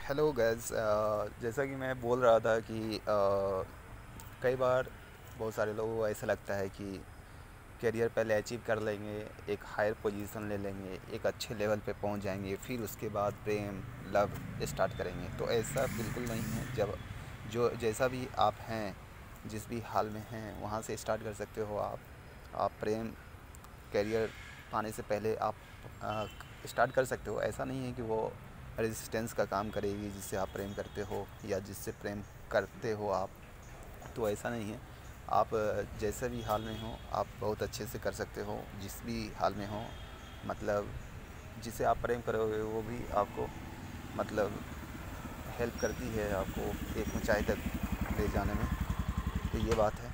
Hello guys, जैसा कि मैं बोल रहा था कि कई बार बहुत सारे लोगों को ऐसा लगता है कि करियर पहले अचीव कर लेंगे, एक हायर पोजीशन ले लेंगे, एक अच्छे लेवल पे पहुंच जाएंगे, फिर उसके बाद प्रेम लव स्टार्ट करेंगे। तो ऐसा बिल्कुल नहीं है। जब जो जैसा भी आप हैं, जिस भी हाल में हैं, वहाँ से स्टार्ट कर सकते हो। आप प्रेम करियर पाने से पहले आप स्टार्ट कर सकते हो। ऐसा नहीं है कि वो रेजिस्टेंस का काम करेगी जिससे आप प्रेम करते हो या जिससे प्रेम करते हो आप। तो ऐसा नहीं है। आप जैसे भी हाल में हो आप बहुत अच्छे से कर सकते हो, जिस भी हाल में हो। मतलब जिसे आप प्रेम करोगे वो भी आपको मतलब हेल्प करती है आपको एक ऊंचाई तक ले जाने में। तो ये बात है।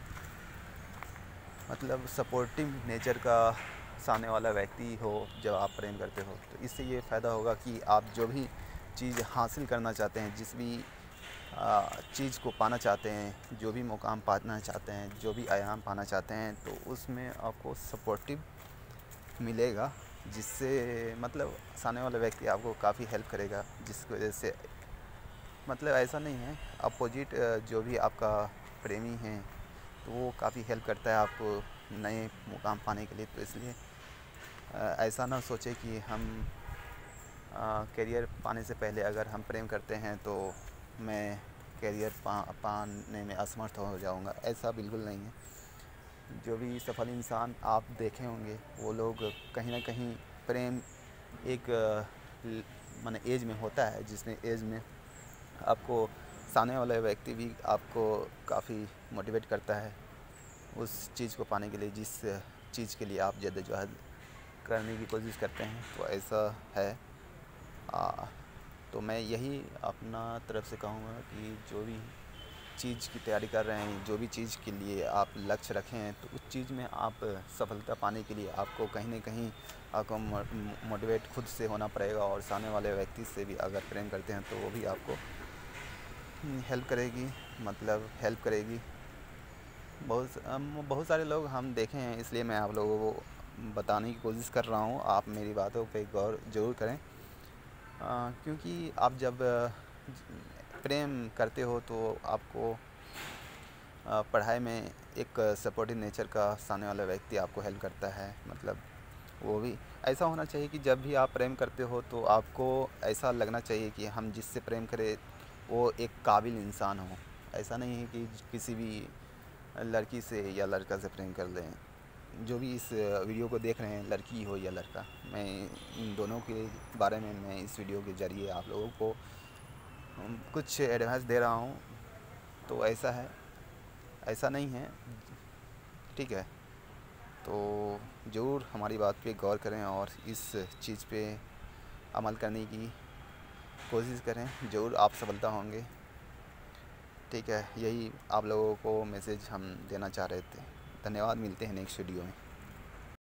मतलब सपोर्टिव नेचर का सामने वाला व्यक्ति हो जब आप प्रेम करते हो, तो इससे ये फ़ायदा होगा कि आप जो भी चीज़ हासिल करना चाहते हैं, जिस भी चीज़ को पाना चाहते हैं, जो भी मुकाम पाना चाहते हैं, जो भी आयाम पाना चाहते हैं, तो उसमें आपको सपोर्टिव मिलेगा। जिससे मतलब सामने वाला व्यक्ति आपको काफ़ी हेल्प करेगा, जिसकी वजह से मतलब ऐसा नहीं है। अपोजिट जो भी आपका प्रेमी है तो वो काफ़ी हेल्प करता है आपको नए मुकाम पाने के लिए। तो इसलिए ऐसा ना सोचे कि हम करियर पाने से पहले अगर हम प्रेम करते हैं तो मैं करियर पाने में असमर्थ हो जाऊंगा। ऐसा बिल्कुल नहीं है। जो भी सफल इंसान आप देखे होंगे वो लोग कहीं ना कहीं प्रेम एक माने एज में होता है, जिसमें एज में आपको सामने वाला व्यक्ति भी आपको काफ़ी मोटिवेट करता है उस चीज़ को पाने के लिए, जिस चीज़ के लिए आप जद्दोजहद करने की कोशिश करते हैं। तो ऐसा है। आ, तो मैं यही अपना तरफ से कहूँगा कि जो भी चीज़ की तैयारी कर रहे हैं, जो भी चीज़ के लिए आप लक्ष्य रखे हैं, तो उस चीज़ में आप सफलता पाने के लिए आपको कहीं न कहीं आपको मोटिवेट खुद से होना पड़ेगा। और सामने वाले व्यक्ति से भी अगर प्रेम करते हैं तो वो भी आपको हेल्प करेगी, मतलब हेल्प करेगी। बहुत सारे लोग हम देखे हैं, इसलिए मैं आप लोगों को बताने की कोशिश कर रहा हूँ। आप मेरी बातों पे गौर ज़रूर करें। क्योंकि आप जब प्रेम करते हो तो आपको पढ़ाई में एक सपोर्टिव नेचर का सामने वाला व्यक्ति आपको हेल्प करता है। मतलब वो भी ऐसा होना चाहिए कि जब भी आप प्रेम करते हो तो आपको ऐसा लगना चाहिए कि हम जिससे प्रेम करें वो एक काबिल इंसान हो। ऐसा नहीं है कि किसी भी लड़की से या लड़का से प्रेम कर लें। जो भी इस वीडियो को देख रहे हैं, लड़की हो या लड़का, मैं इन दोनों के बारे में मैं इस वीडियो के ज़रिए आप लोगों को कुछ एडवाइस दे रहा हूँ। तो ऐसा है, ऐसा नहीं है। ठीक है। तो ज़रूर हमारी बात पे गौर करें और इस चीज़ पे अमल करने की कोशिश करें। ज़रूर आप सफलता होंगे। ठीक है, यही आप लोगों को मैसेज हम देना चाह रहे थे। धन्यवाद, मिलते हैं नेक्स्ट वीडियो में।